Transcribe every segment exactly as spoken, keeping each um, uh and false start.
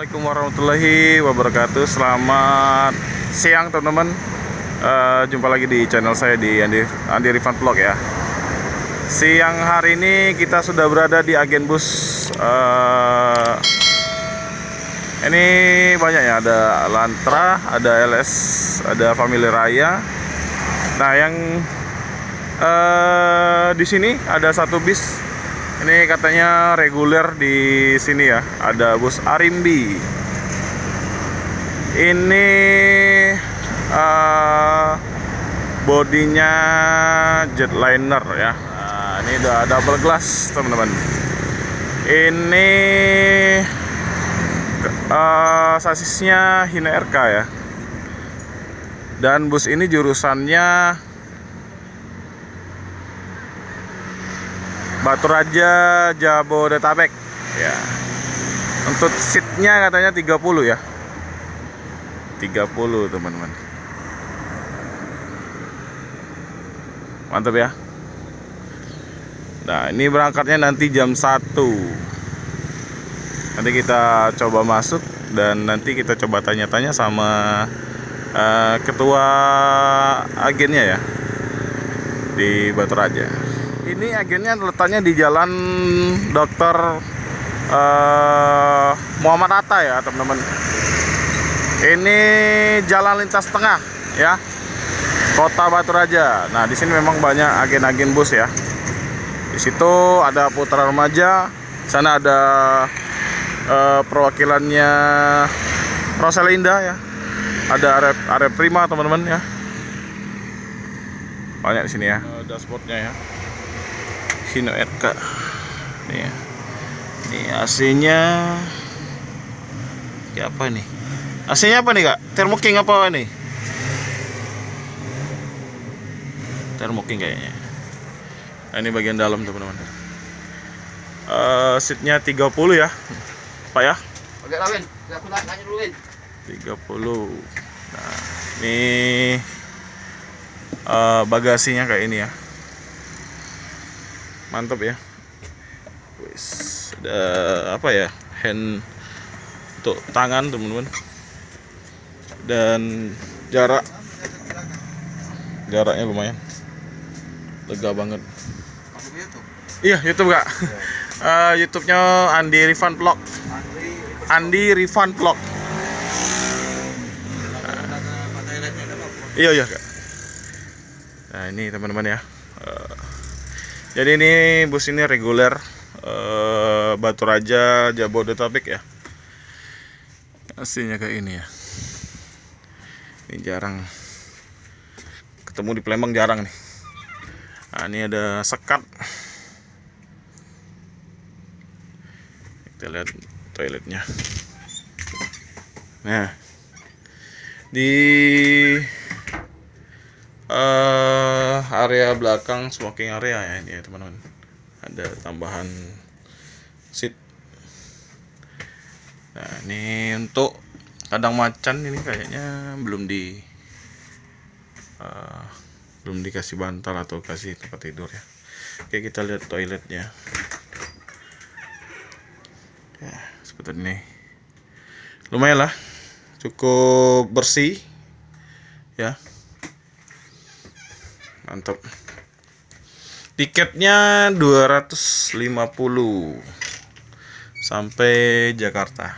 Assalamualaikum warahmatullahi wabarakatuh. Selamat siang teman-teman. uh, Jumpa lagi di channel saya di Andi, Andi Rifan Vlog ya. Siang hari ini kita sudah berada di agen bus. uh, Ini banyak ya, ada Lantra, ada L S, ada Family Raya. Nah yang uh, di sini ada satu bis. Ini katanya reguler di sini ya. Ada bus Arimbi. Ini uh, bodinya jetliner ya. Nah, ini udah double glass teman-teman. Ini uh, sasisnya Hino R K ya. Dan bus ini jurusannya Batu Raja, Jabodetabek ya. Untuk seatnya katanya tiga puluh ya, tiga puluh teman-teman. Mantap ya. Nah ini berangkatnya nanti jam satu. Nanti kita coba masuk dan nanti kita coba tanya-tanya sama uh, ketua agennya ya di Batu Raja. Ini agennya letaknya di Jalan Dokter uh, Muhammad Hatta ya teman-teman. Ini jalan lintas tengah ya, Kota Batu Raja. Nah di sini memang banyak agen-agen bus ya. Di situ ada Putra Remaja, sana ada uh, perwakilannya Rosalinda ya. Ada Arep, Arep Prima teman-teman ya. Banyak di sini ya. Uh, dashboardnya ya. Hino R K nih ya. Ini A C-nya ya apa nih? A C-nya apa nih kak? Thermo King apa nih? Thermo King kayaknya. Nah, ini bagian dalam teman-teman. Uh, seatnya tiga puluh ya, Pak ya? Agak lawin, aku nanya dulu Win. tiga puluh. Nah, ini uh, bagasinya kayak ini ya. Mantap ya. Wis, ada apa ya, hand untuk tangan teman-teman. Dan jarak jaraknya lumayan, lega banget. Iya YouTube kak. uh, YouTube-nya Andi Rifan Vlog. Andi Rifan Vlog. Nah. Iya iya kak. Nah ini teman-teman ya. Uh, Jadi ini bus ini reguler uh, Batu Raja, Jabodetabek ya. Aslinya kayak ini ya. Ini jarang ketemu di Palembang, jarang nih. Nah ini ada sekat. Kita lihat toiletnya. Nah di Uh, area belakang smoking area ya ini ya teman-teman, ada tambahan seat. Nah ini untuk kandang macan ini kayaknya belum di uh, belum dikasih bantal atau kasih tempat tidur ya. Oke kita lihat toiletnya ya, seperti ini. Lumayan lah, cukup bersih ya. Mantap. Tiketnya dua ratus lima puluh sampai Jakarta.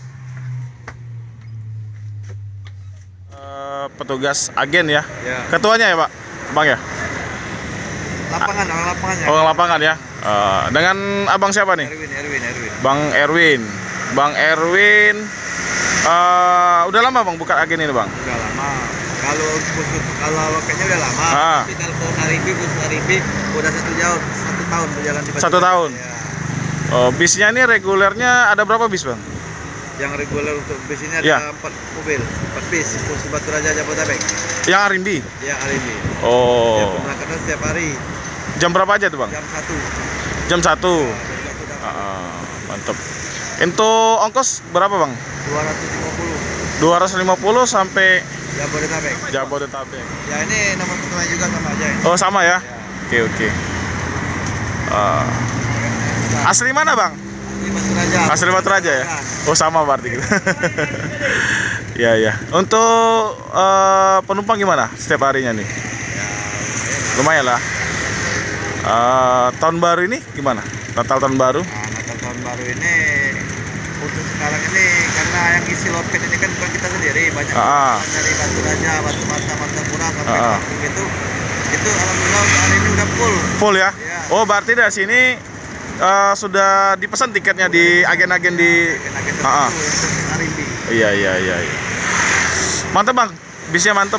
Uh, petugas agen ya. Ya. Ketuanya ya Pak, Bang ya. Lapangan, orang lapangannya. Orang lapangan ya. Uh, dengan abang siapa nih? Erwin, Erwin, Erwin. Bang Erwin. Bang Erwin. Uh, udah lama Bang buka agen ini Bang? Udah lama. Kalau khusus kalau wakilnya udah lama, ah. tapi kalau Arimbi, khusus Arimbi udah satu jauh satu tahun berjalan di Batu Satu Raja. tahun. Ya. Oh, bisnya ini regulernya ada berapa bis Bang? Yang reguler untuk bis ini ada ya. empat mobil, empat bis khusus Batu Raja Jabodetabek. Yang Arimbi? Yang Arimbi. Oh. Ya, pemberangkatan setiap hari. Jam berapa aja tuh Bang? Jam satu. Jam satu. Ya, ah, mantap. Untuk ongkos berapa Bang? dua ratus lima puluh. dua ratus lima puluh sampai Jabodetabek. Jabodetabek. Ya ini nomor pertemuan juga sama aja ini. Oh sama ya? Ya. Oke oke. Uh, asli mana Bang? Asli Batu Raja. Asli Batu Raja ya? Oh sama berarti gitu. Ya ya. Untuk eh, penumpang gimana setiap harinya nih? Lumayan lah. Eh, tahun baru ini gimana? Natal tahun baru? Nah, Natal tahun baru ini untuk sekarang ini karena yang isi loket ini kan bukan kita sendiri, banyak Ah. orang dari Batu Raja, Batu Mata, Martapura sampai Ah. Kampung itu. Itu alhamdulillah untuk hari ini udah full. Full ya? Iya. Oh berarti dari sini eh, sudah dipesan tiketnya di agen-agen di. Agen-agen Ah, ah. tertentu untuk hari ini. Iya iya iya. iya. Mantep bang, bisnya mantep.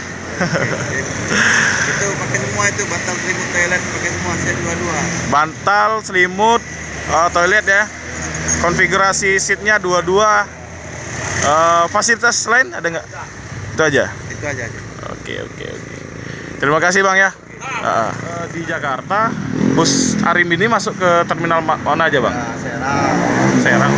Itu pakai semua itu bantal selimut toilet pakai semua set dua-dua. Bantal, selimut, eh, toilet ya. Konfigurasi seatnya dua-dua. Eh, fasilitas lain ada nggak? Itu aja. Itu aja aja. Oke oke oke. Terima kasih bang ya. Ah, eh, di Jakarta, bus Arimbi ini masuk ke terminal ma- mana aja bang? Nah, Serang, Serang.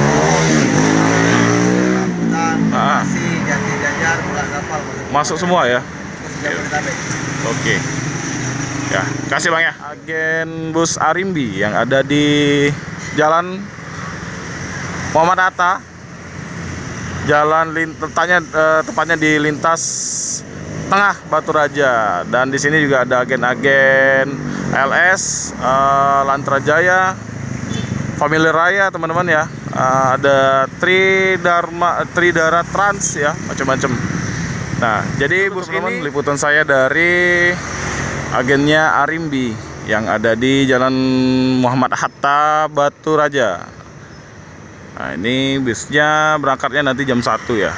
Rambutan, Ah. Bekasi, Jati Jajar, Pulau Kapal masuk. Masuk semua ya. Masuk Jabodetabek. Oke. Ya, kasih bang ya. Agen bus Arimbi yang ada di Jalan Muhammad Hatta. Jalan lin- tepatnya eh, tepatnya di lintas tengah Batu Raja, dan di sini juga ada agen-agen L S, eh, Lantra Jaya, Family Raya teman-teman ya. Eh, ada Tridharma, Tridara Trans ya, macam-macam. Nah, jadi bus ini liputan saya dari agennya Arimbi yang ada di Jalan Muhammad Hatta, Batu Raja. Nah, ini busnya berangkatnya nanti jam satu ya.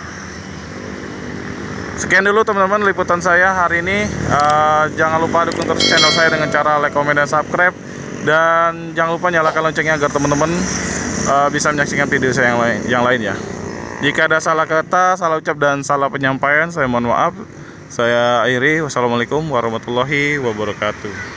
Sekian dulu teman-teman liputan saya hari ini. Uh, jangan lupa dukung terus channel saya dengan cara like, comment, dan subscribe. Dan jangan lupa nyalakan loncengnya agar teman-teman uh, bisa menyaksikan video saya yang lain, yang lain ya. Jika ada salah kata, salah ucap, dan salah penyampaian, saya mohon maaf. Saya akhiri. Wassalamualaikum warahmatullahi wabarakatuh.